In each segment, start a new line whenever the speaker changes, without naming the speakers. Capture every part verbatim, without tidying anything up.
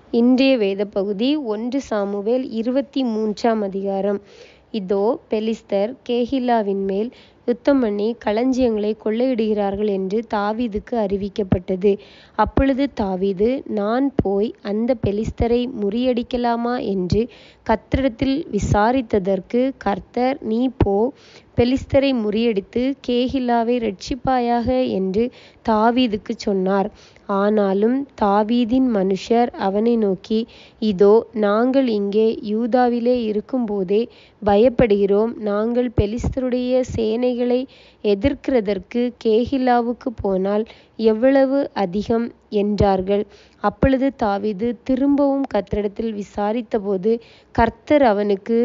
இன்றைய வேத பகுதி ஒன்று சாமுவேல் இருபத்தி மூன்றாம் அதிகாரம். இதோ பெலிஸ்தர் கேகிலாவின் மேல் யுத்தம் பண்ணி களஞ்சியங்களை கொள்ளையிடுகிறார்கள் என்று தாவீதுக்கு அறிவிக்கப்பட்டது. அப்பொழுது தாவீது, நான் போய் அந்த பெலிஸ்தரை முறியடிக்கலாமா என்று கர்த்தரிடத்தில் விசாரித்ததற்கு கர்த்தர், நீ போ, பெலிஸ்தரை முறியடித்து கேகிலாவை இரட்சிப்பாயாக என்று தாவீதுக்கு சொன்னார். ஆனாலும் தாவீதின் மனுஷர் அவனை நோக்கி, இதோ நாங்கள் இங்கே யூதாவிலே இருக்கும்போதே பயப்படுகிறோம். நாங்கள் பெலிஸ்தருடைய சேனைகளை எதிர்க்கிறதற்கு கேகிலாவுக்கு போனால் எவ்வளவு அதிகம் என்றார்கள். அப்பொழுது தாவீது திரும்பவும் கர்த்தரிடத்தில் விசாரித்தபோது கர்த்தர் அவனுக்கு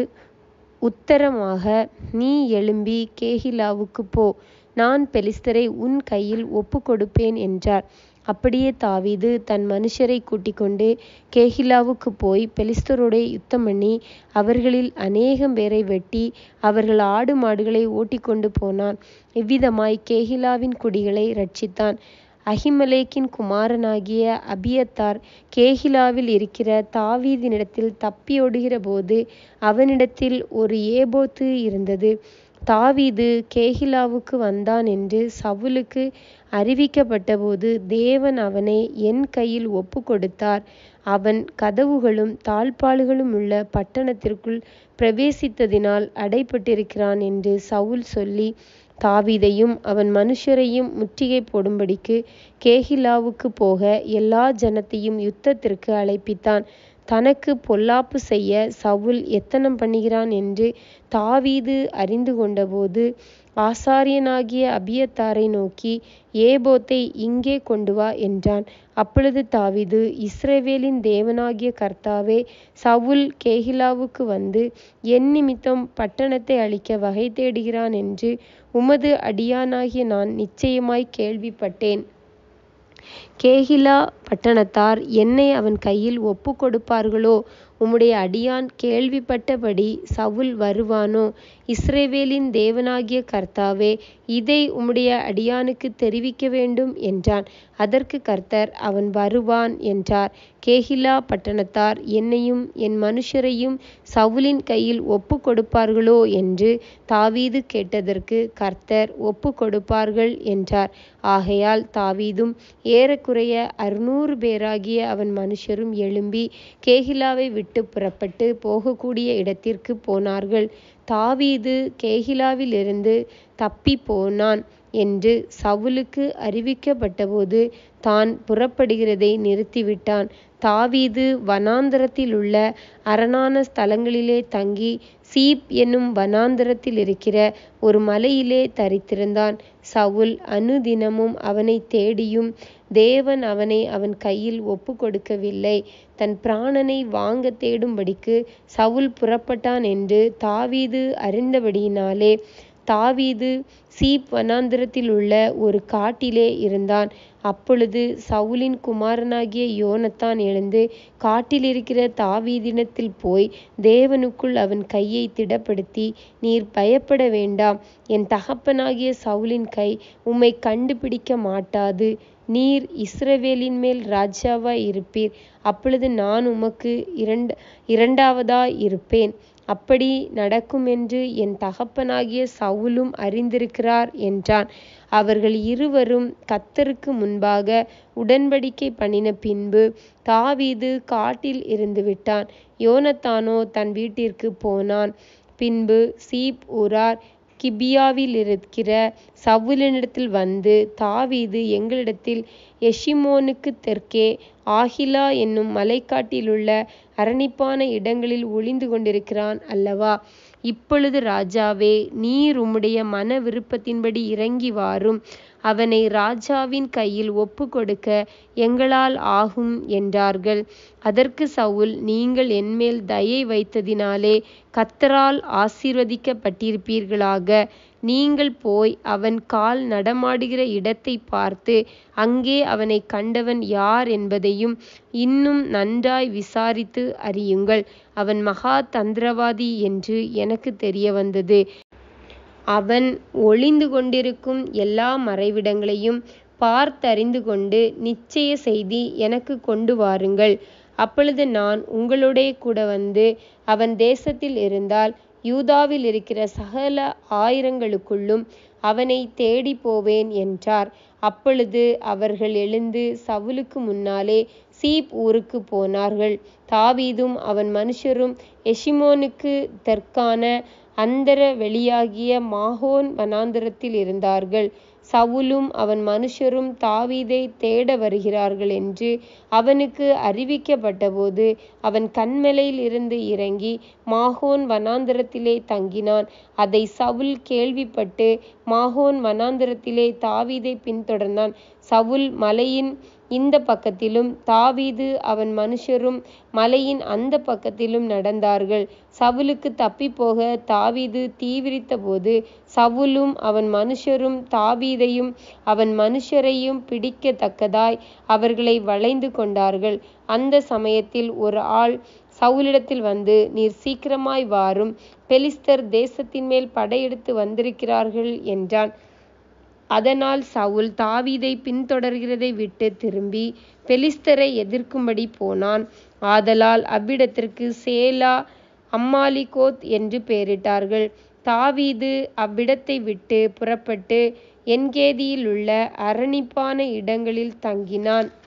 உத்தரமாக, நீ எழும்பி கேகிலாவுக்கு போ, நான் பெலிஸ்தரை உன் கையில் ஒப்பு கொடுப்பேன் என்றார். அப்படியே தாவீது தன் மனுஷரை கூட்டிக் கொண்டு கேகிலாவுக்கு போய் பெலிஸ்தரோடே யுத்தம் பண்ணி அவர்களில் அநேகம் பேரை வெட்டி அவர்கள் ஆடு மாடுகளை ஓட்டிக்கொண்டு போனான். இவ்விதமாய் கேகிலாவின் குடிகளை இரட்சித்தான். அகிமெலேக்கின் குமாரனாகிய அபியத்தார் கேகிலாவில் இருக்கிற தாவீதினிடத்தில் தப்பியோடுகிற போது அவனிடத்தில் ஒரு ஏபோத்து இருந்தது. தாவீது கேகிலாவுக்கு வந்தான் என்று சவுலுக்கு அறிவிக்கப்பட்டபோது தேவன் அவனை என் கையில் ஒப்பு கொடுத்தார். அவன் கதவுகளும் தாழ்ப்பாள்களும் உள்ள பட்டணத்திற்குள் பிரவேசித்ததினால் அடைபட்டிருக்கிறான் என்று சவுல் சொல்லி தாவீதையும் அவன் மனுஷரையும் முற்றுகை போடும்படிக்கு கேகிலாவுக்கு போக எல்லா ஜனத்தையும் யுத்தத்திற்கு அழைப்பித்தான். தனக்கு பொல்லாப்பு செய்ய சவுல் எத்தனம் பண்ணுகிறான் என்று தாவீது அறிந்து கொண்டபோது ஆசாரியனாகிய அபியத்தாரை நோக்கி, ஏபோத்தை இங்கே கொண்டு வா என்றான். அப்பொழுது தாவீது, இஸ்ரவேலின் தேவனாகிய கர்த்தாவே, சவுல் கேகிலாவுக்கு வந்து என் நிமித்தம் பட்டணத்தை அழிக்க வகை தேடுகிறான் என்று உமது அடியானாகிய நான் நிச்சயமாய் கேள்விப்பட்டேன். கேகிலா பட்டணத்தார் என்னை அவன் கையில் ஒப்பு கொடுப்பார்களோ? உம்முடைய அடியான் கேள்விப்பட்டபடி சவுல் வருவானோ? இஸ்ரவேலின் தேவனாகிய கர்த்தாவே, இதை உம்முடைய அடியானுக்கு தெரிவிக்க வேண்டும் என்றான். அதற்கு கர்த்தர், அவன் வருவான் என்றார். கேகிலா பட்டணத்தார் என்னையும் என் மனுஷரையும் சவுலின் கையில் ஒப்பு கொடுப்பார்களோ என்று தாவீது கேட்டதற்கு கர்த்தர், ஒப்பு கொடுப்பார்கள் என்றார். ஆகையால் தாவீதும் ஏறக்குறைய அறுநூறு பேராகிய அவன் மனுஷரும் எழும்பி கேகிலாவை விட்டு புறப்பட்டு போகக்கூடிய இடத்திற்கு போனார்கள். தாவீது கேகிலாவிலிருந்து தப்பி போனான் என்று சவுலுக்கு அறிவிக்கப்பட்டபோது தான் புறப்படுகிறதை நிறுத்திவிட்டான். தாவீது வனாந்தரத்திலுள்ள அரணான ஸ்தலங்களிலே தங்கி சீப் என்னும் வனாந்தரத்தில் இருக்கிற ஒரு மலையிலே தரித்திருந்தான். சவுல் அனுதினமும் அவனை தேடியும் தேவன் அவனை அவன் கையில் ஒப்பு கொடுக்கவில்லை. தன் பிராணனை வாங்க தேடும்படிக்கு சவுல் புறப்பட்டான் என்று தாவீது அறிந்தபடியினாலே தாவீது சீப் வனாந்தரத்தில் உள்ள ஒரு காட்டிலே இருந்தான். அப்பொழுது சவுலின் குமாரனாகிய யோனத்தான் எழுந்து காட்டிலிருக்கிற தாவீதினிடத்தில் போய் தேவனுக்குள் அவன் கையை திடப்படுத்தி, நீர் பயப்பட வேண்டாம், என் தகப்பனாகிய சவுலின் கை உம்மை கண்டுபிடிக்க மாட்டாது. நீர் இஸ்ரவேலின் மேல் ராஜாவாய் இருப்பீர். அப்பொழுது நான் உமக்கு இரண்ட இரண்டாவதாய் இருப்பேன். அப்படி நடக்கும் என்று என் தகப்பனாகிய சவுலும் அறிந்திருக்கிறார் என்றான். அவர்கள் இருவரும் கர்த்தருக்கு முன்பாக உடன்படிக்கை பண்ணின பின்பு தாவீது காட்டில் இருந்து விட்டான். யோனத்தானோ தன் வீட்டிற்கு போனான். பின்பு சீப் ஊரார் கிபியாவில் இருக்கிற சவுலினிடத்தில் வந்து, தாவீது எங்களிடத்தில் எஷிமோனுக்கு தெற்கே ஆகிலா என்னும் மலைக்காட்டிலுள்ள அரணிப்பான இடங்களில் ஒளிந்து கொண்டிருக்கிறான் அல்லவா? இப்பொழுது ராஜாவே, நீர் உம்முடைய மன விருப்பத்தின்படி இறங்கி வாரும். அவனை ராஜாவின் கையில் ஒப்பு கொடுக்க எங்களால் ஆகும் என்றார்கள். அதற்கு சவுல், நீங்கள் என்மேல் தயை வைத்ததினாலே கர்த்தரால் ஆசீர்வதிக்கப்பட்டிருப்பீர்களாக. நீங்கள் போய் அவன் கால் நடமாடுகிற இடத்தை பார்த்து அங்கே அவனை கண்டவன் யார் என்பதையும் இன்னும் நன்றாய் விசாரித்து அறியுங்கள். அவன் மகா தந்திரவாதி என்று எனக்கு தெரிய வந்தது. அவன் ஒளிந்து கொண்டிருக்கும் எல்லா மறைவிடங்களையும் பார்த்தறிந்து கொண்டு நிச்சய செய்தி எனக்கு கொண்டு வாருங்கள். அப்பொழுது நான் உங்களோடே கூட வந்து அவன் தேசத்தில் இருந்தால் யூதாவில் இருக்கிற சகல ஆயிரங்களுக்குள்ளும் அவனை தேடி போவேன் என்றார். அப்பொழுது அவர்கள் எழுந்து சவுலுக்கு முன்னாலே சீப் ஊருக்கு போனார்கள். தாவீதும் அவன் மனுஷரும் எஷிமோனுக்கு தெற்கான அந்தர வெளியாகிய மாகோன் வனாந்தரத்தில் இருந்தார்கள். சவுலும் அவன் மனுஷரும் தாவீதை தேட வருகிறார்கள் என்று அவனுக்கு அறிவிக்கப்பட்டபோது அவன் கன்மலையில் இருந்து இறங்கி மாகோன் வனாந்தரத்திலே தங்கினான். அதை சவுல் கேள்விப்பட்டு மாகோன் வனாந்தரத்திலே தாவீதை பின்தொடர்ந்தான். சவுல் மலையின் இந்த பக்கத்திலும் தாவீது அவன் மனுஷரும் மலையின் அந்த பக்கத்திலும் நடந்தார்கள். சவுலுக்கு தப்பிப்போக தாவீது தீவிரித்த போது சவுலும் அவன் மனுஷரும் தாவீதையும் அவன் மனுஷரையும் பிடிக்கத்தக்கதாய் அவர்களை வளைந்து கொண்டார்கள். அந்த சமயத்தில் ஒரு ஆள் சவுலிடத்தில் வந்து, நீர் சீக்கிரமாய் வாரும், பெலிஸ்தர் தேசத்தின் மேல் படையெடுத்து வந்திருக்கிறார்கள் என்றான். அதனால் சவுல் தாவீதை பின்தொடர்கிறதை விட்டு திரும்பி பெலிஸ்தரை எதிர்க்கும்படி போனான். ஆதலால் அவ்விடத்திற்கு சேலா அம்மாலிகோத் என்று பெயரிட்டார்கள். தாவீது அவ்விடத்தை விட்டு புறப்பட்டு என்கேதியிலுள்ள அரணிப்பான இடங்களில் தங்கினான்.